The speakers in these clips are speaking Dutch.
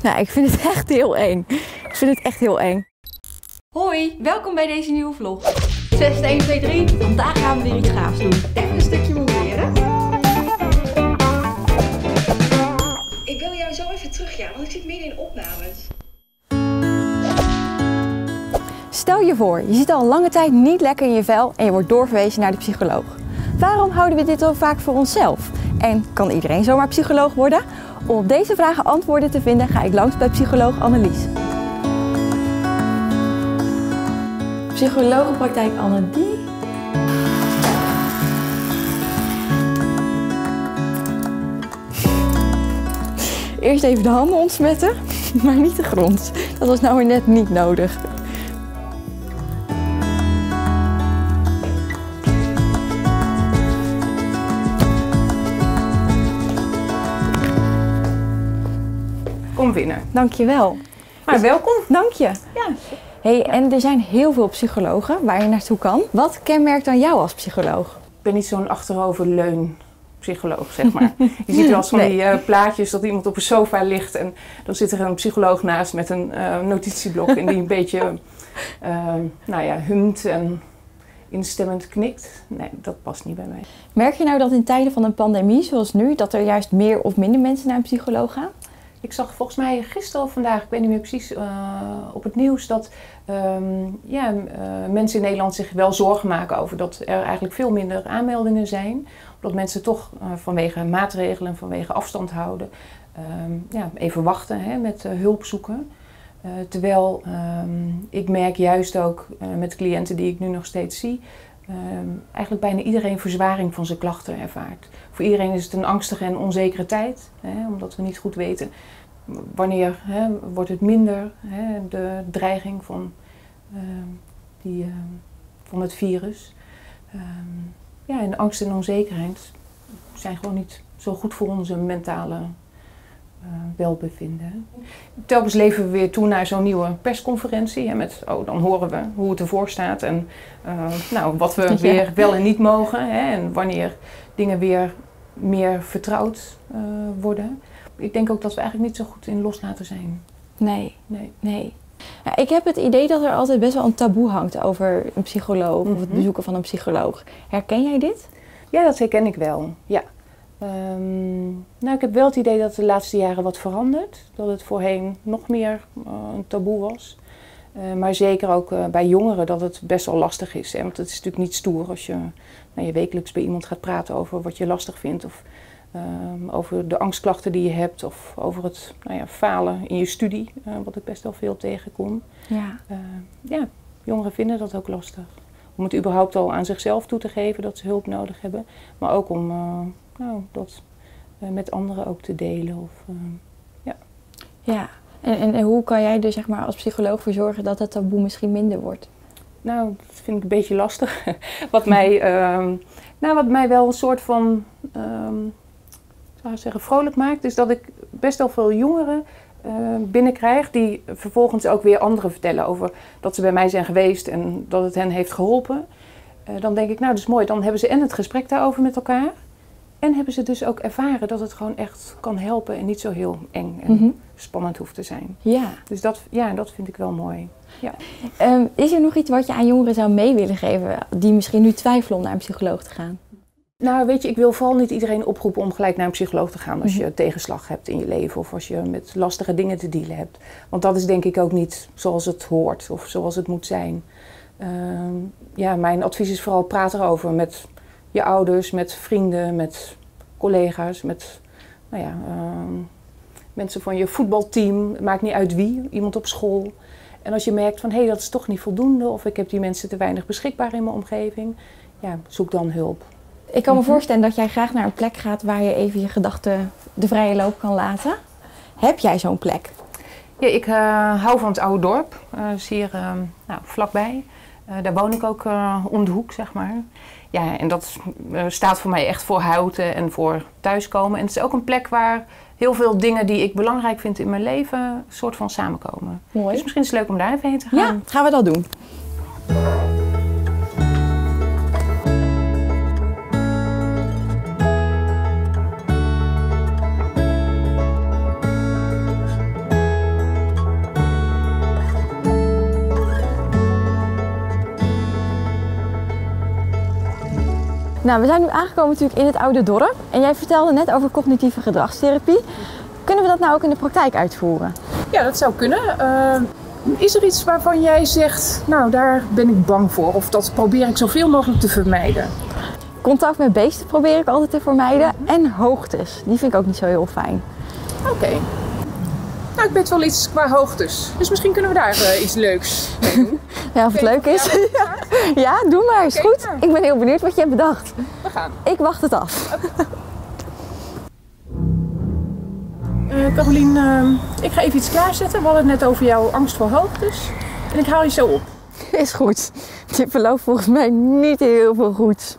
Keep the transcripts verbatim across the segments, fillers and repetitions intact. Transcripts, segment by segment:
Nou, ik vind het echt heel eng. Ik vind het echt heel eng. Hoi, welkom bij deze nieuwe vlog. Test één, twee, drie. Vandaag gaan we weer iets gaafs doen. Even een stukje monteren. Ik wil jou zo even terug, ja, want ik zit midden in opnames. Stel je voor, je zit al een lange tijd niet lekker in je vel en je wordt doorverwezen naar de psycholoog. Waarom houden we dit zo vaak voor onszelf? En kan iedereen zomaar psycholoog worden? Om op deze vragen antwoorden te vinden ga ik langs bij psycholoog Annelies. Psychologenpraktijk Annelies. Eerst even de handen ontsmetten, maar niet de grond. Dat was nou weer net niet nodig. Kom binnen. Dankjewel. Maar welkom. Dank je. Ja. Hey, en er zijn heel veel psychologen waar je naartoe kan. Wat kenmerkt dan jou als psycholoog? Ik ben niet zo'n achteroverleun psycholoog, zeg maar. Je ziet wel eens van Nee. die uh, plaatjes dat iemand op een sofa ligt en dan zit er een psycholoog naast met een uh, notitieblok en die een beetje, uh, nou ja, humt en instemmend knikt. Nee, dat past niet bij mij. Merk je nou dat in tijden van een pandemie zoals nu, dat er juist meer of minder mensen naar een psycholoog gaan? Ik zag volgens mij gisteren of vandaag, ik weet niet meer precies, uh, op het nieuws dat um, ja, uh, mensen in Nederland zich wel zorgen maken over dat er eigenlijk veel minder aanmeldingen zijn. Omdat mensen toch uh, vanwege maatregelen, vanwege afstand houden, um, ja, even wachten hè, met uh, hulp zoeken. Uh, terwijl um, ik merk juist ook uh, met cliënten die ik nu nog steeds zie, um, eigenlijk bijna iedereen verzwaring van zijn klachten ervaart. Voor iedereen is het een angstige en onzekere tijd, hè, omdat we niet goed weten wanneer hè, wordt het minder, hè, de dreiging van, uh, die, uh, van het virus. Um, ja, en angst en onzekerheid zijn gewoon niet zo goed voor onze mentale uh, welbevinden. Telkens leven we weer toe naar zo'n nieuwe persconferentie. Hè, met, oh, dan horen we hoe het ervoor staat en uh, nou, wat we ja. weer wel en niet mogen. Hè, en wanneer dingen weer meer vertrouwd uh, worden. Ik denk ook dat we eigenlijk niet zo goed in loslaten zijn. Nee, nee. nee. Nou, ik heb het idee dat er altijd best wel een taboe hangt over een psycholoog mm-hmm. of het bezoeken van een psycholoog. Herken jij dit? Ja, dat herken ik wel. Ja. Um, nou, ik heb wel het idee dat de laatste jaren wat verandert. Dat het voorheen nog meer uh, een taboe was. Uh, maar zeker ook uh, bij jongeren dat het best wel lastig is. Hè? Want het is natuurlijk niet stoer als je, nou, je wekelijks bij iemand gaat praten over wat je lastig vindt. Of uh, over de angstklachten die je hebt. Of over het nou ja, falen in je studie. Uh, wat ik best wel veel tegenkom. Ja. Uh, ja, jongeren vinden dat ook lastig. Om het überhaupt al aan zichzelf toe te geven dat ze hulp nodig hebben. Maar ook om uh, nou, dat uh, met anderen ook te delen. Of, uh, ja. Ja. En, en, en hoe kan jij er zeg maar, als psycholoog voor zorgen dat het taboe misschien minder wordt? Nou, dat vind ik een beetje lastig. wat, mij, uh, nou, wat mij wel een soort van, uh, zou ik zeggen, vrolijk maakt, is dat ik best wel veel jongeren uh, binnenkrijg die vervolgens ook weer anderen vertellen over dat ze bij mij zijn geweest en dat het hen heeft geholpen. Uh, dan denk ik, nou dat is mooi, dan hebben ze en het gesprek daarover met elkaar en hebben ze dus ook ervaren dat het gewoon echt kan helpen en niet zo heel eng en mm-hmm. spannend hoeft te zijn. Ja. Dus dat, ja, dat vind ik wel mooi. Ja. Um, is er nog iets wat je aan jongeren zou mee willen geven die misschien nu twijfelen om naar een psycholoog te gaan? Nou, weet je, ik wil vooral niet iedereen oproepen om gelijk naar een psycholoog te gaan als je tegenslag hebt in je leven of als je met lastige dingen te dealen hebt. Want dat is denk ik ook niet zoals het hoort of zoals het moet zijn. Uh, ja, mijn advies is vooral praat erover met je ouders, met vrienden, met collega's, met nou ja, uh, mensen van je voetbalteam. Het maakt niet uit wie, iemand op school. En als je merkt van hé, hey, dat is toch niet voldoende of ik heb die mensen te weinig beschikbaar in mijn omgeving, ja, zoek dan hulp. Ik kan me voorstellen dat jij graag naar een plek gaat waar je even je gedachten de vrije loop kan laten. Heb jij zo'n plek? Ja, ik uh, hou van het oude dorp. Uh, is hier uh, nou, vlakbij. Uh, daar woon ik ook uh, om de hoek, zeg maar. Ja, en dat uh, staat voor mij echt voor houten en voor thuiskomen. En het is ook een plek waar heel veel dingen die ik belangrijk vind in mijn leven een soort van samenkomen. Mooi. Dus misschien is het leuk om daar even heen te gaan. Ja, gaan we dat doen. Nou, we zijn nu aangekomen natuurlijk in het oude dorp. En jij vertelde net over cognitieve gedragstherapie. Kunnen we dat nou ook in de praktijk uitvoeren? Ja, dat zou kunnen. Uh, is er iets waarvan jij zegt, nou daar ben ik bang voor of dat probeer ik zoveel mogelijk te vermijden? Contact met beesten probeer ik altijd te vermijden. En hoogtes, die vind ik ook niet zo heel fijn. Oké. Okay. Nou, ik weet wel iets qua hoogtes. Dus misschien kunnen we daar uh, iets leuks mee doen. Ja, of het leuk is. Ja. Ja, doe maar. Is okay, goed. Nou. Ik ben heel benieuwd wat je hebt bedacht. We gaan. Ik wacht het af. Okay. Uh, Carolien, uh, ik ga even iets klaarzetten. We hadden het net over jouw angst voor hoogtes. En ik haal je zo op. Is goed. Dit verloopt volgens mij niet heel veel goed.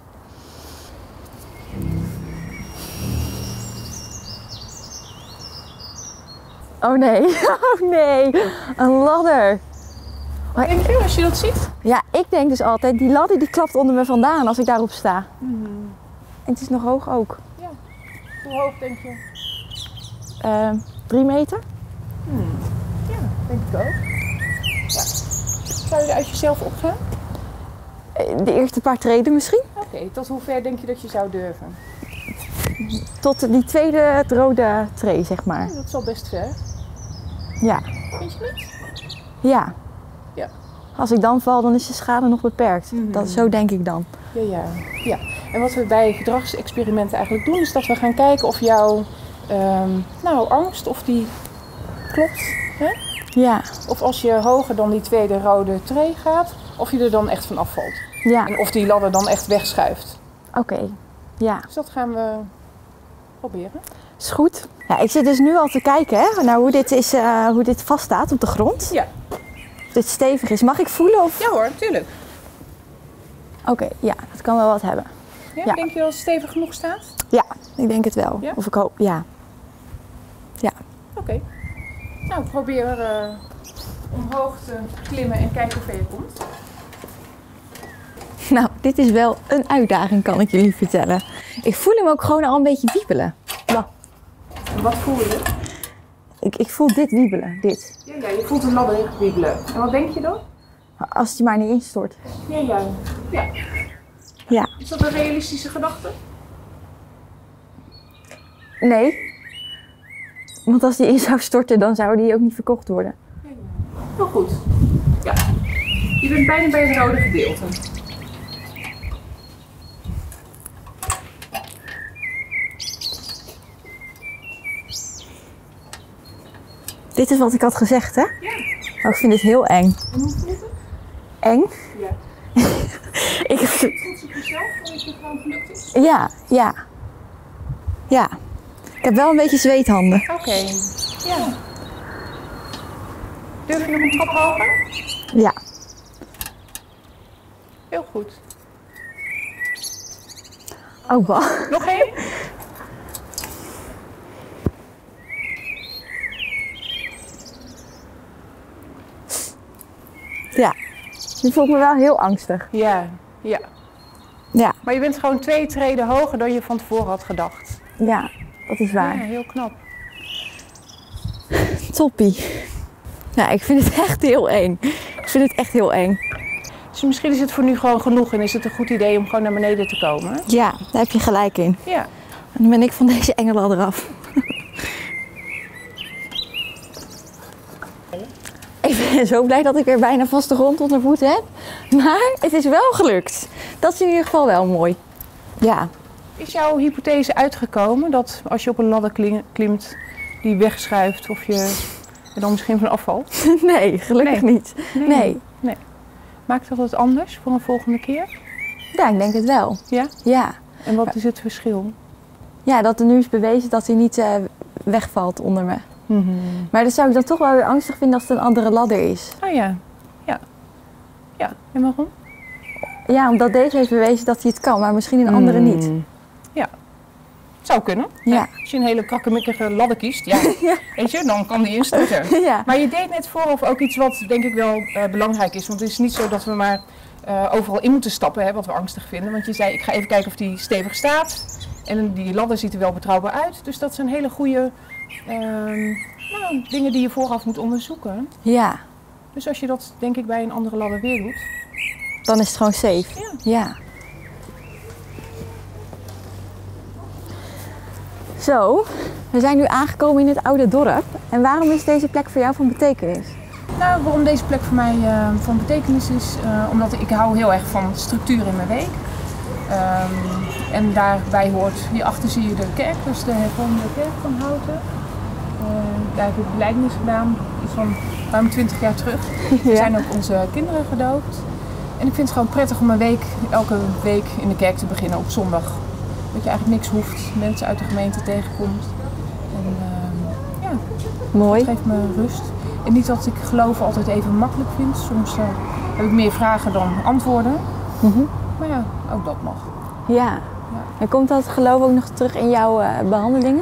Oh nee, oh nee, een ladder. Wat denk je als je dat ziet? Ja, ik denk dus altijd, die ladder die klapt onder me vandaan als ik daarop sta. Mm. En het is nog hoog ook. Ja, hoe hoog denk je? Uh, drie meter? Hmm. Ja, denk ik ook. Ja. Zou je er uit jezelf opgaan? De eerste paar treden misschien. Oké, okay, tot hoe ver denk je dat je zou durven? Tot die tweede rode tree, zeg maar. Ja, dat is al best ver. Ja. Vind je niet? Ja. Ja. Als ik dan val, dan is de schade nog beperkt. Mm-hmm. Dat, zo denk ik dan. Ja, ja, ja. En wat we bij gedragsexperimenten eigenlijk doen, is dat we gaan kijken of jouw um, nou, angst, of die klopt. Hè? Ja. Of als je hoger dan die tweede rode tree gaat, of je er dan echt van afvalt. Ja. En of die ladder dan echt wegschuift. Oké. Okay. Ja. Dus dat gaan we proberen. Is goed. Ja, ik zit dus nu al te kijken hè, naar hoe dit, is, uh, hoe dit vaststaat op de grond. Ja. Of dit stevig is. Mag ik voelen? Of... Ja hoor, tuurlijk. Oké, okay, ja, dat kan wel wat hebben. Ja, ja. Denk je dat het stevig genoeg staat? Ja, ik denk het wel. Ja? Of ik hoop, ja. Ja. Oké. Okay. Nou, probeer uh, omhoog te klimmen en kijken hoe ver je komt. Nou, dit is wel een uitdaging, kan ik jullie vertellen. Ik voel hem ook gewoon al een beetje wiebelen. Ja. En wat voel je? Ik, ik voel dit wiebelen, dit. Ja, ja, je voelt een ladder wiebelen. En wat denk je dan? Als het je maar niet instort. Ja, ja. Ja. Ja. Is dat een realistische gedachte? Nee. Want als die in zou storten, dan zou die ook niet verkocht worden. Ja, ja. Heel goed. Ja. Je bent bijna bij het rode gedeelte. Dit is wat ik had gezegd, hè? Ja. Oh, ik vind dit heel eng. En hoe voelt het? Eng? Ja. ik... Voelt het jezelf dat het gewoon gelukt is? Ja, ja. Ja. Ik heb wel een beetje zweethanden. Oké. Okay. Ja. Durf je nog een trap hoger? Ja. Heel goed. Oh, wacht. Nog één? Ja. Je voelt me wel heel angstig. Ja, ja. Ja. Maar je bent gewoon twee treden hoger dan je van tevoren had gedacht. Ja, dat is waar. Ja, heel knap. Toppie. Nou, ik vind het echt heel eng. Ik vind het echt heel eng. Dus misschien is het voor nu gewoon genoeg en is het een goed idee om gewoon naar beneden te komen? Ja, daar heb je gelijk in. Ja. En dan ben ik van deze enge ladder af. Ik ben zo blij dat ik weer bijna vaste grond onder voeten heb. Maar het is wel gelukt. Dat is in ieder geval wel mooi. Ja. Is jouw hypothese uitgekomen dat als je op een ladder klimt, die wegschuift of je er dan misschien van afvalt? Nee, gelukkig nee. niet. Nee. Nee. nee. Maakt dat het anders voor een volgende keer? Ja, ik denk het wel. Ja? Ja. En wat is het verschil? Ja, dat er nu is bewezen dat hij niet uh, wegvalt onder me. Mm-hmm. Maar dat zou ik dan toch wel weer angstig vinden als het een andere ladder is. Oh ja. Ja. Ja. En waarom? Ja, omdat deze heeft bewezen dat hij het kan, maar misschien een andere mm. niet. Ja. Zou kunnen. Ja. Als je een hele krakkemikkige ladder kiest, ja. ja. Weet je, dan kan die instorten. Ja. Maar je deed net vooraf ook iets wat denk ik wel uh, belangrijk is. Want het is niet zo dat we maar uh, overal in moeten stappen, hè, wat we angstig vinden. Want je zei, ik ga even kijken of die stevig staat. En die ladder ziet er wel betrouwbaar uit. Dus dat zijn hele goede uh, nou, dingen die je vooraf moet onderzoeken. Ja. Dus als je dat denk ik bij een andere ladder weer doet. Dan is het gewoon safe. Ja. Ja. Zo, we zijn nu aangekomen in het oude dorp. En waarom is deze plek voor jou van betekenis? Nou, waarom deze plek voor mij uh, van betekenis is, uh, omdat ik hou heel erg van structuur in mijn week. Um, en daarbij hoort, hierachter zie je de kerk, dus de hervormde kerk van Houten. Uh, daar heb ik belijdenis gedaan, iets van ruim twintig jaar terug. Er Ja. zijn ook onze kinderen gedoopt. En ik vind het gewoon prettig om een week, elke week in de kerk te beginnen op zondag. Dat je eigenlijk niks hoeft, mensen uit de gemeente tegenkomt. En uh, ja, Mooi. dat geeft me rust. En niet dat ik geloof altijd even makkelijk vind. Soms uh, heb ik meer vragen dan antwoorden. Mm-hmm. Maar ja, ook dat mag. Ja. En komt dat geloof ook nog terug in jouw uh, behandelingen?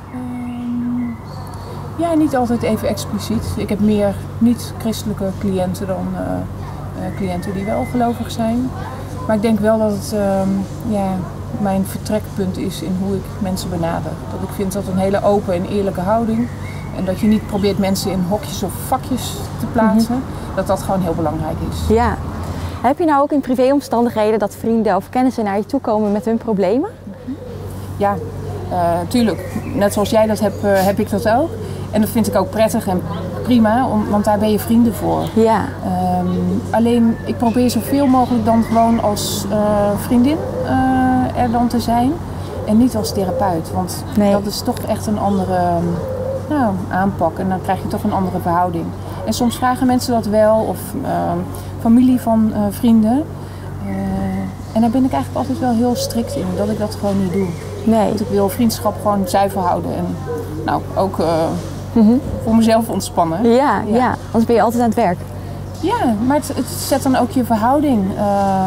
Um, ja, niet altijd even expliciet. Ik heb meer niet-christelijke cliënten dan uh, uh, cliënten die wel gelovig zijn. Maar ik denk wel dat het um, ja, mijn vertrekpunt is in hoe ik mensen benader. Dat ik vind dat een hele open en eerlijke houding. En dat je niet probeert mensen in hokjes of vakjes te plaatsen. Mm-hmm. Dat dat gewoon heel belangrijk is. Ja. Heb je nou ook in privéomstandigheden dat vrienden of kennissen naar je toe komen met hun problemen? Ja, uh, tuurlijk. Net zoals jij dat hebt, uh, heb ik dat ook. En dat vind ik ook prettig en prima, om, want daar ben je vrienden voor. Ja. Um, alleen, ik probeer zoveel mogelijk dan gewoon als uh, vriendin uh, er dan te zijn. En niet als therapeut, want nee. dat is toch echt een andere nou, aanpak. En dan krijg je toch een andere verhouding. En soms vragen mensen dat wel, of uh, familie van uh, vrienden. Uh, en daar ben ik eigenlijk altijd wel heel strikt in, dat ik dat gewoon niet doe. Nee. Want ik wil vriendschap gewoon zuiver houden en nou, ook uh, mm-hmm. voor mezelf ontspannen. Ja, ja. ja, anders ben je altijd aan het werk. Ja, maar het, het zet dan ook je verhouding. Uh,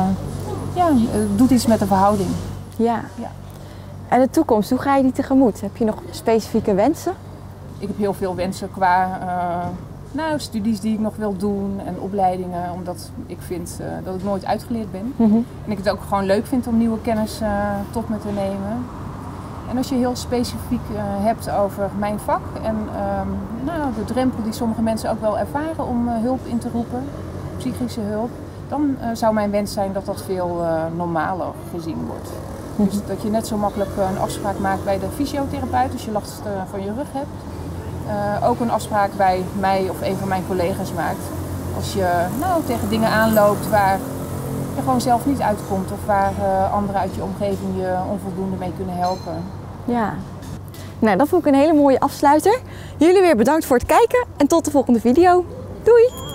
ja, het doet iets met de verhouding. Ja. ja. En de toekomst, hoe ga je die tegemoet? Heb je nog specifieke wensen? Ik heb heel veel wensen qua uh, nou, studies die ik nog wil doen en opleidingen. Omdat ik vind uh, dat ik nooit uitgeleerd ben. Mm-hmm. En ik het ook gewoon leuk vind om nieuwe kennis uh, tot me te nemen. En als je heel specifiek uh, hebt over mijn vak en um, nou, de drempel die sommige mensen ook wel ervaren om uh, hulp in te roepen, psychische hulp, dan uh, zou mijn wens zijn dat dat veel uh, normaler gezien wordt. Mm-hmm. Dus dat je net zo makkelijk uh, een afspraak maakt bij de fysiotherapeut als je last uh, van je rug hebt. Uh, ook een afspraak bij mij of een van mijn collega's maakt. Als je nou, tegen dingen aanloopt waar je gewoon zelf niet uitkomt of waar uh, anderen uit je omgeving je onvoldoende mee kunnen helpen. Ja, nou dat vond ik een hele mooie afsluiter. Jullie weer bedankt voor het kijken en tot de volgende video. Doei!